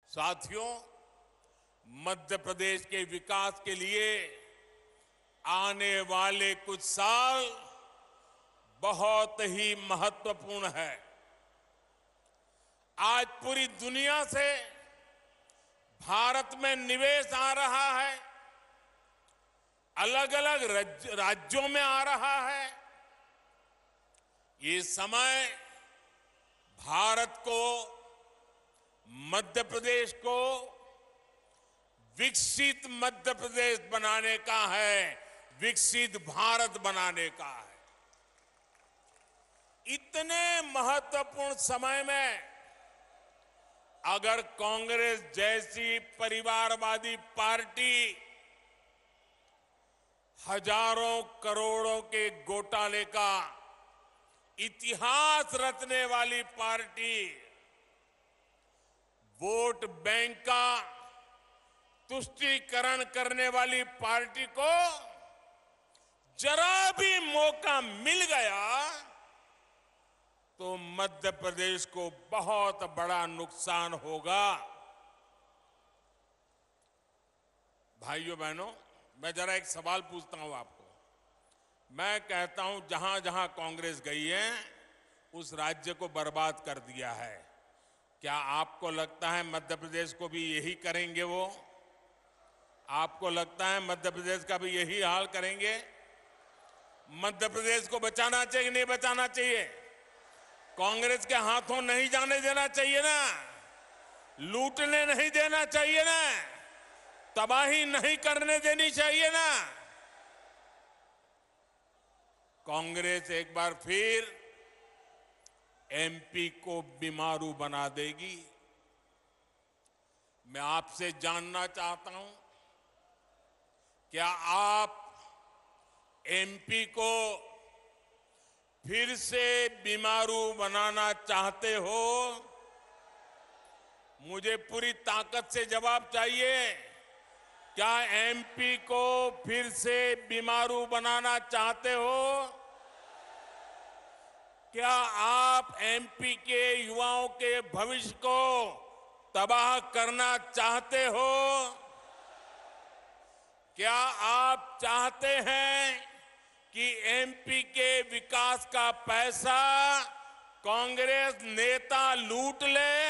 साथियों, मध्य प्रदेश के विकास के लिए आने वाले कुछ साल बहुत ही महत्वपूर्ण है। आज पूरी दुनिया से भारत में निवेश आ रहा है, अलग अलग राज्यों में आ रहा है। ये समय भारत को, मध्य प्रदेश को विकसित मध्य प्रदेश बनाने का है, विकसित भारत बनाने का है। इतने महत्वपूर्ण समय में अगर कांग्रेस जैसी परिवारवादी पार्टी हजारों करोड़ों के घोटाले का इतिहास रचने वाली पार्टी, वोट बैंक का तुष्टीकरण करने वाली पार्टी को जरा भी मौका मिल गया तो मध्य प्रदेश को बहुत बड़ा नुकसान होगा। भाइयों बहनों, मैं जरा एक सवाल पूछता हूं आपको। मैं कहता हूं जहां जहां कांग्रेस गई है उस राज्य को बर्बाद कर दिया है। क्या आपको लगता है मध्य प्रदेश को भी यही करेंगे वो? आपको लगता है मध्य प्रदेश का भी यही हाल करेंगे? मध्य प्रदेश को बचाना चाहिए, नहीं बचाना चाहिए? कांग्रेस के हाथों नहीं जाने देना चाहिए ना, लूटने नहीं देना चाहिए ना, तबाही नहीं करने देनी चाहिए ना। कांग्रेस एक बार फिर एमपी को बीमारू बना देगी। मैं आपसे जानना चाहता हूं, क्या आप एमपी को फिर से बीमारू बनाना चाहते हो? मुझे पूरी ताकत से जवाब चाहिए। क्या एमपी को फिर से बीमारू बनाना चाहते हो? क्या आप एमपी के युवाओं के भविष्य को तबाह करना चाहते हो? क्या आप चाहते हैं कि एमपी के विकास का पैसा कांग्रेस नेता लूट ले?